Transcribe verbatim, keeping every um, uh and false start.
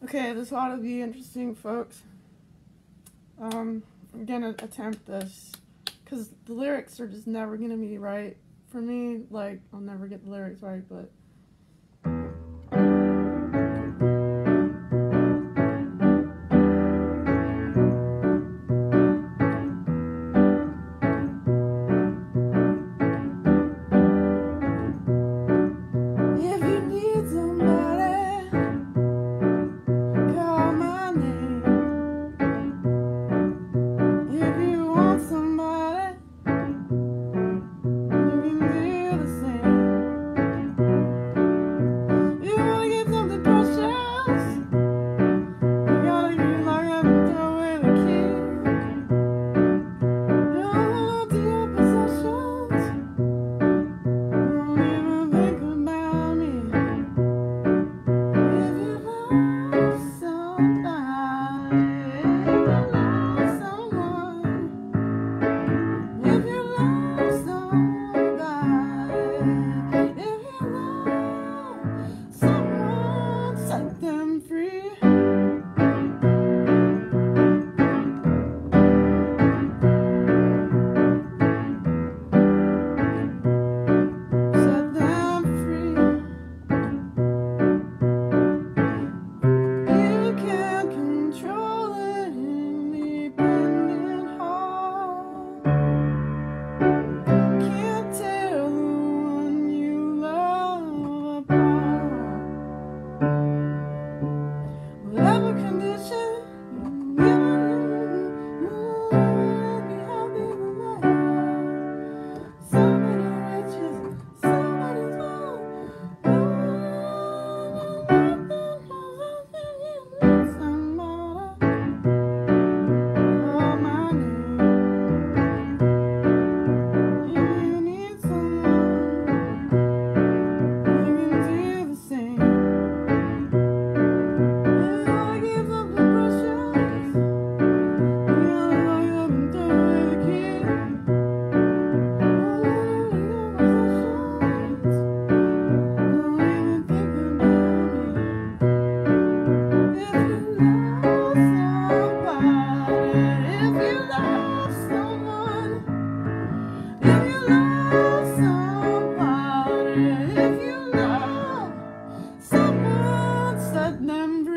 Okay, this ought to be interesting, folks. Um, I'm gonna attempt this because the lyrics are just never gonna be right for me. Like, I'll never get the lyrics right, but. If you love someone, set them free.